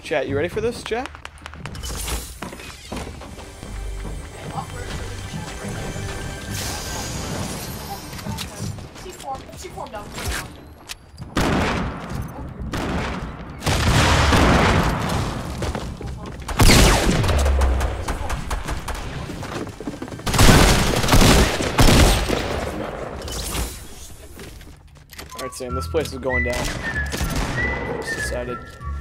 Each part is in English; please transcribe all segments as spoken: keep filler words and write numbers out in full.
Chat, you ready for this, chat? Alright, Sam, this place is going down. Just decided.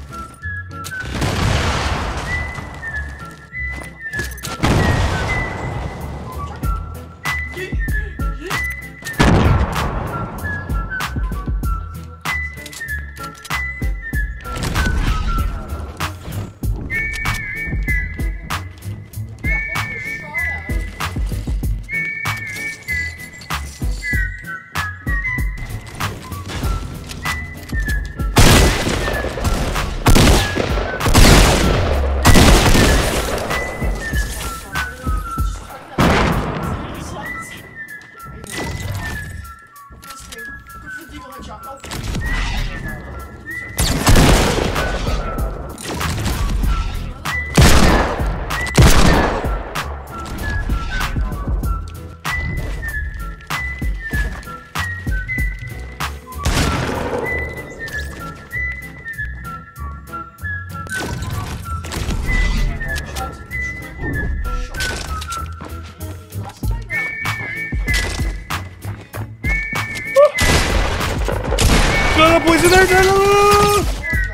Boys in there! No, no, no!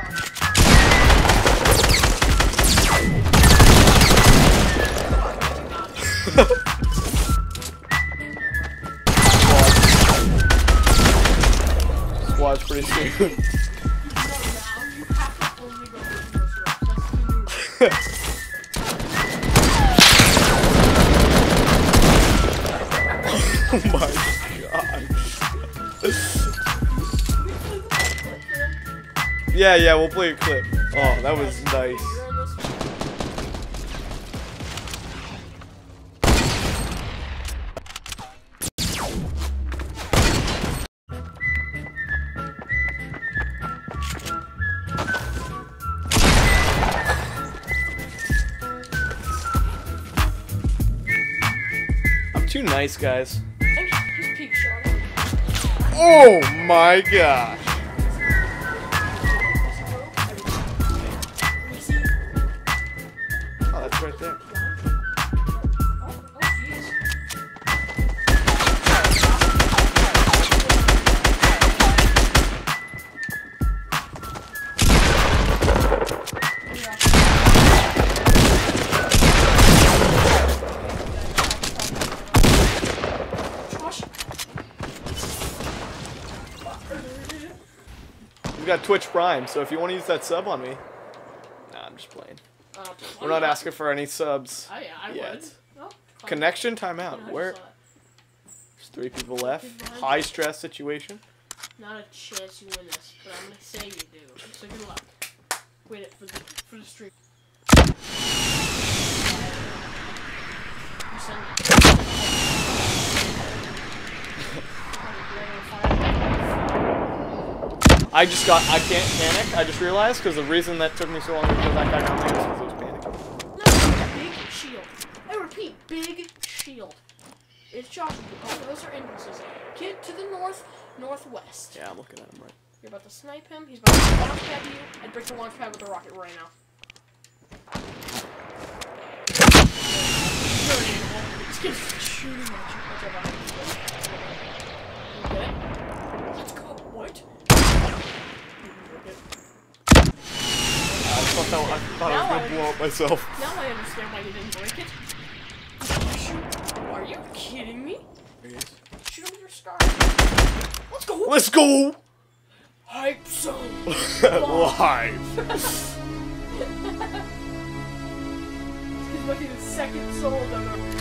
Squad's pretty soon. Oh my god. Yeah, yeah, we'll play a clip. Oh, that was nice. I'm too nice, guys. Oh my gosh. Right there. We got Twitch Prime, so if you want to use that sub on me, nah, I'm just playing. Uh, We're not asking for any subs I, I yet. would. Oh, Connection timeout. Yeah, Where? There's three people left. High stress situation. Not a chance you win this, but I'm gonna say you do. So good luck. Wait it for the for the stream. I just got. I can't panic. I just realized because the reason that took me so long to kill that guy got me was because I was panicking. No, big shield. I repeat, big shield. It's Joshua. Oh, those are entrances. Get to the north, northwest. Yeah, I'm looking at him right. You're about to snipe him. He's about to launch pad you and break the launch pad with a rocket right now. This kid's shooting at you. What's up, behind you? Okay. Let's go. What? I thought, that, I, thought I was gonna blow up myself. Now I understand why you didn't break it. Are you kidding me? There he is. Shoot him with your scar. Let's go. Let's go. Hype zone. Live. He's like in his second soul ever.